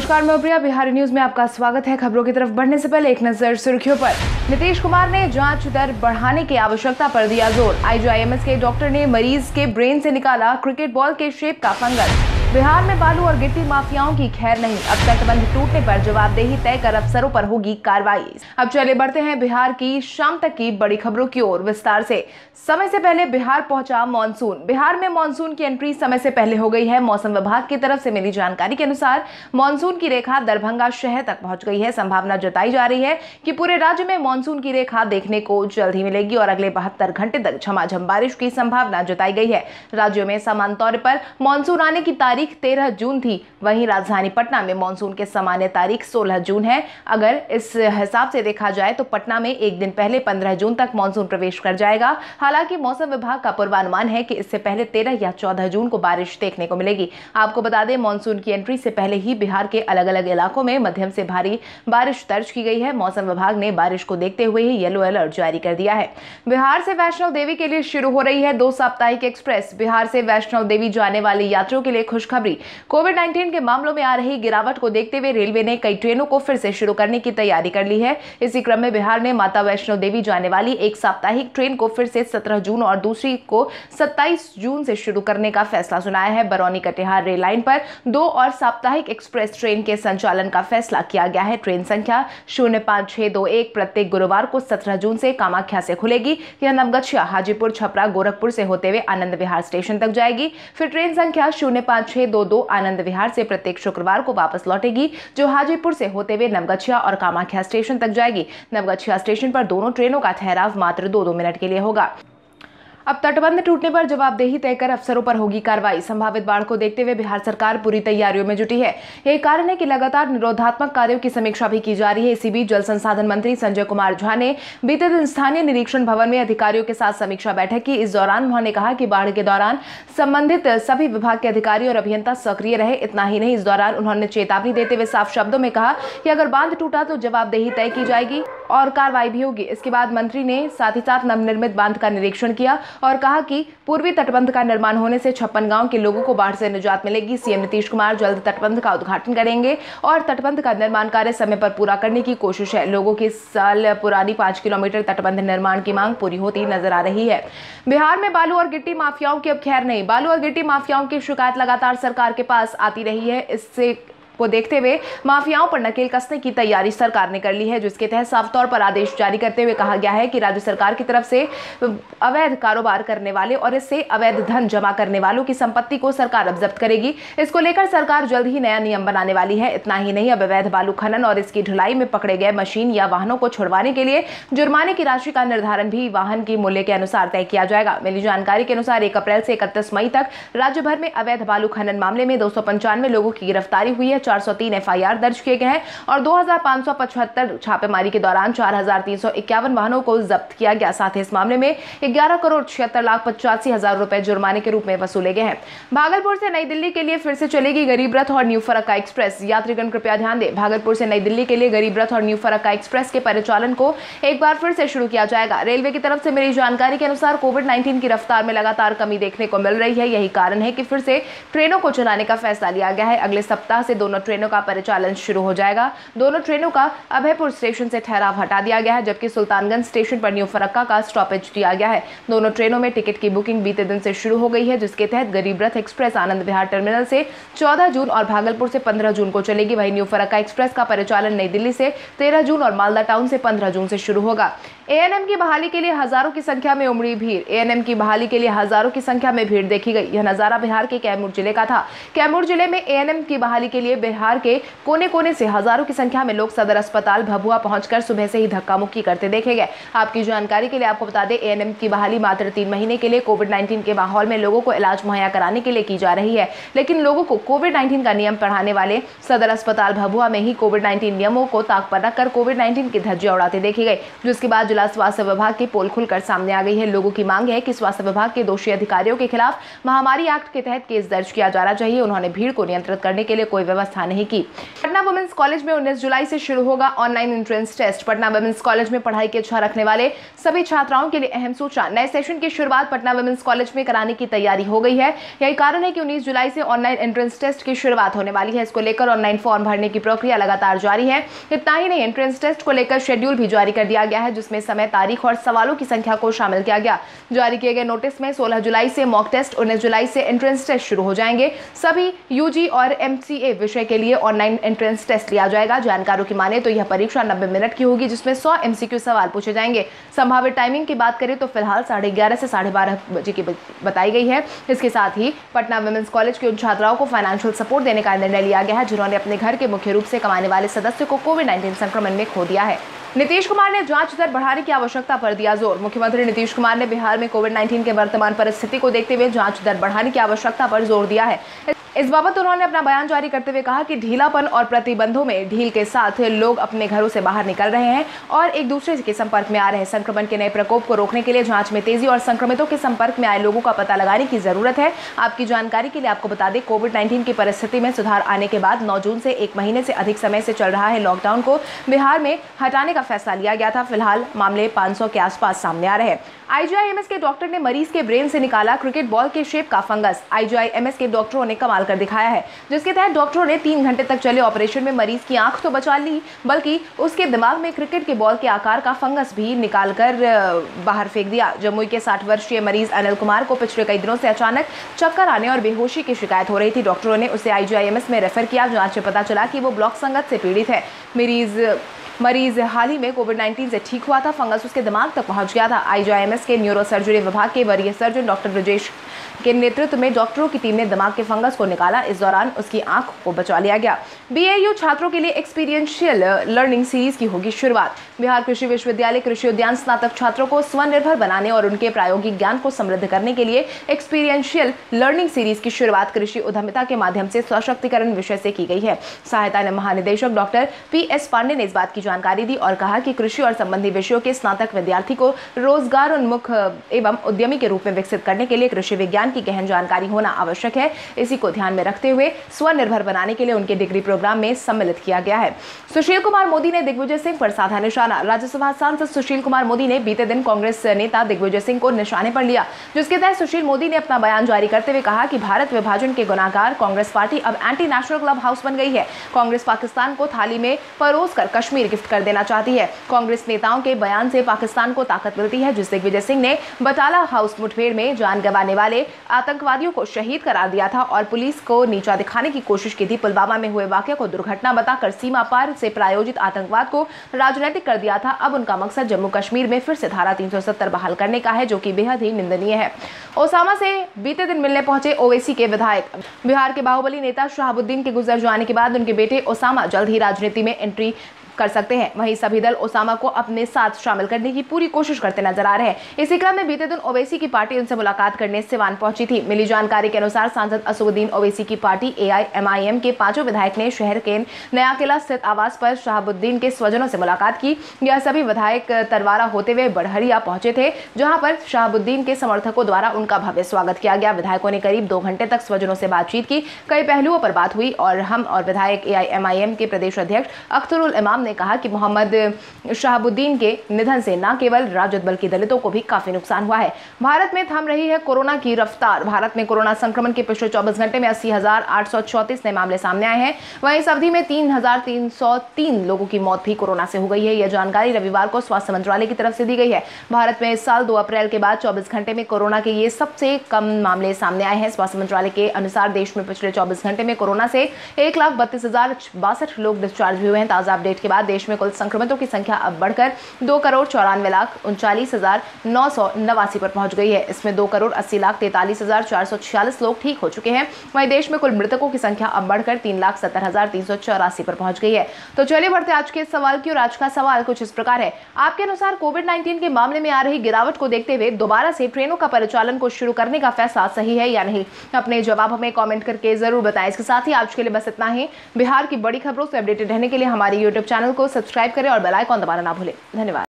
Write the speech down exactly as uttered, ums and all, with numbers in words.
नमस्कार, मैं प्रिया। बिहारी न्यूज में आपका स्वागत है। खबरों की तरफ बढ़ने से पहले एक नजर सुर्खियों पर। नीतीश कुमार ने जांच दर बढ़ाने की आवश्यकता पर दिया जोर। आईजीआईएमएस के डॉक्टर ने मरीज के ब्रेन से निकाला क्रिकेट बॉल के शेप का फंगस। बिहार में बालू और गिट्टी माफियाओं की खैर नहीं, अब तटबंध टूटने पर जवाबदेही तय कर अफसरों पर होगी कार्रवाई। अब चले बढ़ते हैं बिहार की शाम तक की बड़ी खबरों की ओर विस्तार से। समय से पहले बिहार पहुंचा मानसून। बिहार में मानसून की एंट्री समय से पहले हो गई है। मौसम विभाग की तरफ से मिली जानकारी के अनुसार मानसून की रेखा दरभंगा शहर तक पहुंच गई है। संभावना जताई जा रही है कि पूरे राज्य में मानसून की रेखा देखने को जल्द ही मिलेगी और अगले बहत्तर घंटे तक झमाझम बारिश की संभावना जताई गई है। राज्यों में सामान्य तौर पर मानसून आने की तारीख तेरह जून थी, वहीं राजधानी पटना में मानसून के सामान्य तारीख सोलह जून है। अगर इस हिसाब से देखा जाए तो पटना में एक दिन पहले पंद्रह जून तक मानसून प्रवेश कर जाएगा। हालांकि मौसम विभाग का पूर्वानुमान है कि इससे पहले तेरह या चौदह जून को बारिश देखने को मिलेगी। आपको बता दें, मानसून की एंट्री से पहले ही बिहार के अलग अलग इलाकों में मध्यम से भारी बारिश दर्ज की गई है। मौसम विभाग ने बारिश को देखते हुए ही येलो अलर्ट जारी कर दिया है। बिहार से वैष्णो देवी के लिए शुरू हो रही है दो साप्ताहिक एक्सप्रेस। बिहार से वैष्णो देवी जाने वाले यात्रियों के लिए खुशखबरी। कोविड नाइन्टीन के मामलों में आ रही गिरावट को देखते हुए रेलवे ने कई ट्रेनों को फिर से शुरू करने की तैयारी कर ली है। इसी क्रम में बिहार ने माता वैष्णो देवी जाने वाली एक साप्ताहिक ट्रेन को फिर से सत्रह जून और दूसरी को सत्ताईस जून से शुरू करने का फैसला सुनाया है। बरौनी कटिहार रेल लाइन पर दो और साप्ताहिक एक्सप्रेस ट्रेन के संचालन का फैसला किया गया है। ट्रेन संख्या शून्य पाँच छह दो एक प्रत्येक गुरुवार को सत्रह जून से कामाख्या से खुलेगी। यह नवगछिया, हाजीपुर, छपरा, गोरखपुर से होते हुए आनंद विहार स्टेशन तक जाएगी। फिर ट्रेन संख्या शून्य पाँच छह दो दो आनंद विहार से प्रत्येक शुक्रवार को वापस लौटेगी, जो हाजीपुर से होते हुए नवगछिया और कामाख्या स्टेशन तक जाएगी। नवगछिया स्टेशन पर दोनों ट्रेनों का ठहराव मात्र दो दो मिनट के लिए होगा। अब तटबंध टूटने पर जवाबदेही तय कर अफसरों पर होगी कार्रवाई। संभावित बाढ़ को देखते हुए बिहार सरकार पूरी तैयारियों में जुटी है। यही कारण है कि लगातार निरोधात्मक कार्यों की समीक्षा भी की जा रही है। इसी बीच जल संसाधन मंत्री संजय कुमार झा ने बीते दिन स्थानीय निरीक्षण भवन में अधिकारियों के साथ समीक्षा बैठक की। इस दौरान उन्होंने कहा कि बाढ़ के दौरान संबंधित सभी विभाग के अधिकारी और अभियंता सक्रिय रहे। इतना ही नहीं, इस दौरान उन्होंने चेतावनी देते हुए साफ शब्दों में कहा कि अगर बांध टूटा तो जवाबदेही तय की जाएगी और कार्रवाई भी होगी। इसके बाद मंत्री ने साथ ही साथ नवनिर्मित बांध का निरीक्षण किया और कहा कि पूर्वी तटबंध का निर्माण होने से छप्पन गांव के लोगों को बाढ़ से निजात मिलेगी। सीएम नीतीश कुमार जल्द तटबंध का उद्घाटन करेंगे और तटबंध का निर्माण कार्य समय पर पूरा करने की कोशिश है। लोगों की साल पुरानी पांच किलोमीटर तटबंध निर्माण की मांग पूरी होती नजर आ रही है। बिहार में बालू और गिट्टी माफियाओं की अब खैर नहीं। बालू और गिट्टी माफियाओं की शिकायत लगातार सरकार के पास आती रही है। इससे को देखते हुए माफियाओं पर नकेल कसने की तैयारी सरकार ने कर ली है, जिसके तहत साफ तौर पर आदेश जारी करते हुए कहा गया है कि राज्य सरकार की तरफ से अवैध कारोबार करने वाले और इससे अवैध धन जमा करने वालों की संपत्ति को सरकार अब जब्त करेगी। इसको लेकर सरकार जल्द ही नया नियम बनाने वाली है। इतना ही नहीं, अब अवैध बालू खनन और इसकी ढुलाई में पकड़े गए मशीन या वाहनों को छुड़वाने के लिए जुर्माने की राशि का निर्धारण भी वाहन की मूल्य के अनुसार तय किया जाएगा। मिली जानकारी के अनुसार एक अप्रैल से इकतीस मई तक राज्य भर में अवैध बालू खनन मामले में दो सौ पंचानवे लोगों की गिरफ्तारी हुई है। चार सौ तीन एफ आई आर दर्ज किए गए हैं और दो हजार पाँच सौ पचहत्तर छापेमारी के दौरान चार हजार तीन सौ इक्यावन वाहनों को जब्त किया गया। साथ ही इस मामले में ग्यारह करोड़ छिहत्तर लाख पचासी हजार रुपए जुर्माने के रूप में वसूले गए हैं। भागलपुर से नई दिल्ली के लिए फिर से चलेगी गरीब रथ और न्यू फरक्का एक्सप्रेस। यात्रीगण कृपया ध्यान दें, भागलपुर से नई दिल्ली के लिए गरीब रथ और न्यू फरक्का एक्सप्रेस के परिचालन को एक बार फिर से शुरू किया जाएगा। रेलवे की तरफ से मिली जानकारी के अनुसार कोविड नाइन्टीन की रफ्तार में लगातार कमी देखने को मिल रही है। यही कारण है कि फिर से ट्रेनों को चलाने का फैसला लिया गया है। अगले सप्ताह से दोनों ट्रेनों का परिचालन शुरू हो जाएगा। दोनों ट्रेनों का अभयपुर स्टेशन से ठहराव हटा दिया गया है, जबकि सुल्तानगंज स्टेशन पर न्यू फरक्का का स्टॉपेज दिया गया है। दोनों ट्रेनों में टिकट की बुकिंग बीते दिन से शुरू हो गई है, जिसके तहत गरीब रथ एक्सप्रेस आनंद विहार टर्मिनल से चौदह जून और भागलपुर से पंद्रह जून को चलेगी। वहीं न्यू फरक्का एक्सप्रेस का परिचालन नई दिल्ली से तेरह जून और मालदा टाउन से पंद्रह जून से शुरू होगा। एएनएम की बहाली के लिए हजारों की संख्या में उमड़ी भीड़। एएनएम की बहाली के लिए हजारों की संख्या में भीड़ देखी गई। यह नजारा बिहार के कैमूर जिले का था। कैमूर जिले में एएनएम की बहाली के लिए बिहार के कोने कोने से हजारों की संख्या में लोग सदर अस्पताल भभुआ पहुंचकर सुबह से ही धक्का मुक्की करते देखे गए। आपकी जानकारी के लिए आपको बता दें, एएनएम की बहाली मात्र तीन महीने के लिए कोविड नाइन्टीन के माहौल में लोगों को इलाज मुहैया कराने के लिए की जा रही है। लेकिन लोगों को कोविड नाइन्टीन का नियम पढ़ाने वाले सदर अस्पताल भभुआ में ही कोविड नाइन्टीन नियमों को ताक पर रखकर कोविड नाइन्टीन की धज्जियां उड़ाते देखे गए, जिसके बाद जिला स्वास्थ्य विभाग की पोल खुलकर सामने आ गई है। लोगों की मांग है कि स्वास्थ्य विभाग के दोषी अधिकारियों के खिलाफ महामारी एक्ट के तहत केस दर्ज किया जाना चाहिए। उन्होंने भीड़ को नियंत्रित करने के लिए कोई व्यवस्था नहीं की। पटना वुमेन्स कॉलेज में उन्नीस जुलाई से शुरू होगा online entrance test. Patna women's college में पढ़ाई की इच्छा रखने वाले सभी छात्राओं के लिए अहम सूचना। नए सेशन की शुरुआत पटना वुमेन्स कॉलेज में कराने की तैयारी हो गई है। यही कारण है कि उन्नीस जुलाई से ऑनलाइन एंट्रेंस टेस्ट की शुरुआत होने वाली है। इसको लेकर ऑनलाइन फॉर्म भरने की प्रक्रिया लगातार जारी है। इतना ही नहीं, एंट्रेंस टेस्ट को लेकर शेड्यूल भी जारी कर दिया गया है, जिसमें समय, तारीख और सवालों की संख्या को शामिल किया गया। जारी किए गए नोटिस में सोलह जुलाई से मॉक टेस्ट, उन्नीस जुलाई से एंट्रेंस टेस्ट शुरू हो जाएंगे। सभी यूजी और एमसीए विषय के लिए ऑनलाइन एंट्रेंस टेस्ट लिया जाएगा। जानकारों की माने तो यह परीक्षा नब्बे मिनट की होगी, जिसमें सौ एमसीक्यू सवाल पूछे जाएंगे। संभावित टाइमिंग की बात करें तो फिलहाल साढ़े ग्यारह से साढ़े बारह बजे की बताई गई है। इसके साथ ही पटना वुमेन्स कॉलेज के उन छात्राओं को फाइनेंशियल सपोर्ट देने का निर्णय लिया गया है जिन्होंने अपने घर के मुख्य रूप से कमाने वाले सदस्य को कोविड नाइन्टीन संक्रमण में खो दिया है। नीतीश कुमार ने जांच दर बढ़ाने की आवश्यकता पर दिया जोर। मुख्यमंत्री नीतीश कुमार ने बिहार में कोविड नाइन्टीन के वर्तमान परिस्थिति को देखते हुए जांच दर बढ़ाने की आवश्यकता पर जोर दिया है। इस बाबत उन्होंने अपना बयान जारी करते हुए कहा कि ढीलापन और प्रतिबंधों में ढील के साथ लोग अपने घरों से बाहर निकल रहे हैं और एक दूसरे के संपर्क में आ रहे हैं। संक्रमण के नए प्रकोप को रोकने के लिए जांच में तेजी और संक्रमितों के संपर्क में आए लोगों का पता लगाने की जरूरत है। आपकी जानकारी के लिए आपको बता दें, कोविड नाइन्टीन की परिस्थिति में सुधार आने के बाद नौ जून से एक महीने से अधिक समय से चल रहा है लॉकडाउन को बिहार में हटाने का फैसला लिया गया था। फिलहाल मामले पाँच सौ के आसपास सामने आ रहे हैं। आईजीआईएमएस के डॉक्टर ने मरीज के ब्रेन से निकाला क्रिकेट बॉल के शेप का फंगस। आईजीआईएमएस के डॉक्टरों ने कमाल कर दिखाया है, जिसके तहत डॉक्टरों ने तीन घंटे तक चले ऑपरेशन में मरीज की आंख तो बचा ली, बल्कि उसके दिमाग में क्रिकेट के बॉल के आकार का फंगस भी निकालकर बाहर फेंक दिया। जमुई के साठ वर्षीय मरीज अनिल कुमार को पिछले कई दिनों से अचानक चक्कर आने और बेहोशी की शिकायत हो रही थी। डॉक्टरों ने उसे आईजीआईएमएस में रेफर किया। जांच में पता चला कि वो ब्लॉक संगत से पीड़ित है। मरीज मरीज हाल ही में कोविड नाइन्टीन से ठीक हुआ था। फंगस उसके दिमाग तक पहुंच गया था। आईजीआईएमएस के न्यूरो सर्जरी विभाग के वरीय सर्जन डॉक्टर ब्रजेश के नेतृत्व में डॉक्टरों की टीम ने दिमाग के फंगस को निकाला। इस दौरान उसकी आंख को बचा लिया गया। बीएयू छात्रों के लिए एक्सपीरियंशियल लर्निंग सीरीज की होगी शुरुआत। बिहार कृषि विश्वविद्यालय कृषि उद्यान स्नातक छात्रों को स्वनिर्भर बनाने और उनके प्रायोगिक ज्ञान को समृद्ध करने के लिए एक्सपीरियंशियल लर्निंग सीरीज की शुरुआत कृषि उद्यमिता के माध्यम से सशक्तिकरण विषय से की गई है। सहायता महानिदेशक डॉक्टर पी एस पांडे ने इस बात की जानकारी दी और कहा कि कृषि और संबंधी विषयों के स्नातक विद्यार्थी को रोजगार उन्मुख एवं उद्यमी के रूप में विकसित करने के लिए कृषि विज्ञान की गहन जानकारी होना आवश्यक है। इसी को ध्यान में रखते हुए स्वनिर्भर बनाने के लिए उनके डिग्री प्रोग्राम में सम्मिलित किया गया है। सुशील कुमार मोदी ने दिग्विजय सिंह पर साधा निशाना। राज्यसभा सांसद सुशील कुमार मोदी ने बीते दिन कांग्रेस नेता दिग्विजय सिंह को निशाने पर लिया, जिसके तहत सुशील मोदी ने अपना बयान जारी करते हुए कहा कि भारत विभाजन के गुनाहगार कांग्रेस पार्टी अब एंटी नेशनल क्लब हाउस बन गई है। कांग्रेस पाकिस्तान को थाली में परोस कर कश्मीर गिफ्ट कर देना चाहती है। कांग्रेस नेताओं के बयान से पाकिस्तान को ताकत मिलती है। जिस दिग्विजय सिंह ने बटाला हाउस मुठभेड़ में जान गंवाने वाले आतंकवादियों को शहीद करार दिया था और पुलिस को नीचा दिखाने की कोशिश की थी। पुलवामा में हुए वाकये को दुर्घटना बताकर सीमा पार से प्रायोजित आतंकवाद को राजनीतिक कर दिया था। अब उनका मकसद जम्मू कश्मीर में फिर से धारा तीन सौ सत्तर बहाल करने का है, जो कि बेहद ही निंदनीय है। ओसामा से बीते दिन मिलने पहुंचे ओवैसी के विधायक। बिहार के बाहुबली नेता शहाबुद्दीन के गुजर जाने के बाद उनके बेटे ओसामा जल्द ही राजनीति में एंट्री कर सकते हैं। वहीं सभी दल ओसामा को अपने साथ शामिल करने की पूरी कोशिश करते नजर आ रहे हैं। इसी क्रम में बीते दिन ओवैसी की पार्टी उनसे मुलाकात करने सिवान पहुंची थी। मिली जानकारी के अनुसार सांसद असदुद्दीन ओवैसी की पार्टी एआईएमआईएम के पांचों विधायक ने शहर के नया किला स्थित आवास पर शहाबुद्दीन के स्वजनों से मुलाकात की। यह सभी विधायक तरवारा होते हुए बड़हरिया पहुंचे थे, जहां पर शहाबुद्दीन के समर्थकों द्वारा उनका भव्य स्वागत किया गया। विधायकों ने करीब दो घंटे तक स्वजनों से बातचीत की। कई पहलुओं पर बात हुई और हम और विधायक एआईएमआईएम के प्रदेश अध्यक्ष अख्तरुल इमाम ने कहा कि मोहम्मद शहाबुद्दीन के निधन से न केवल राजद बल्कि दलितों को भी काफी नुकसान हुआ है। भारत में थम रही है कोरोना की रफ्तार। भारत में कोरोना संक्रमण के पिछले चौबीस घंटे में अस्सी हजार आठ सौ चौंतीस नए मामले सामने आए हैं। वहीं इस अवधि में तीन हजार तीन सौ तीन लोगों की मौत भी कोरोना से हो गई है। यह जानकारी रविवार को स्वास्थ्य मंत्रालय की तरफ से दी गई है। भारत में इस साल दो अप्रैल के बाद चौबीस घंटे में कोरोना के ये सबसे कम मामले सामने आए हैं। स्वास्थ्य मंत्रालय के अनुसार देश में पिछले चौबीस घंटे में कोरोना से एक लाख बत्तीस हजार बासठ लोग डिस्चार्ज हुए हैं। ताजा अपडेट के बाद देश में कुल संक्रमितों की संख्या अब बढ़कर दो करोड़ चौरानवे लाख उनचालीस हजार नौ सौ नवासी पर पहुंच गई है। इसमें दो करोड़ अस्सी लाख तैतालीस हजार चार सौ छियालीस लोग ठीक हो चुके हैं। वहीं देश में कुल मृतकों की संख्या अब बढ़कर तीन लाख सत्तर हजार तीन सौ चौरासी पर पहुंच गई है। तो चलिए बढ़ते आज के सवाल की। और आज का सवाल कुछ इस प्रकार है, आपके अनुसार कोविड नाइन्टीन के मामले में आ रही गिरावट को देखते हुए दोबारा से ट्रेनों का परिचालन को शुरू करने का फैसला सही है या नहीं? अपने जवाब हमें कमेंट करके जरूर बताएं। इसके साथ ही आज के लिए बस इतना ही। बिहार की बड़ी खबरों से अपडेटेड रहने के लिए हमारे यूट्यूब चैनल को सब्सक्राइब करें और बेल आइकन दबाना ना भूलें। धन्यवाद।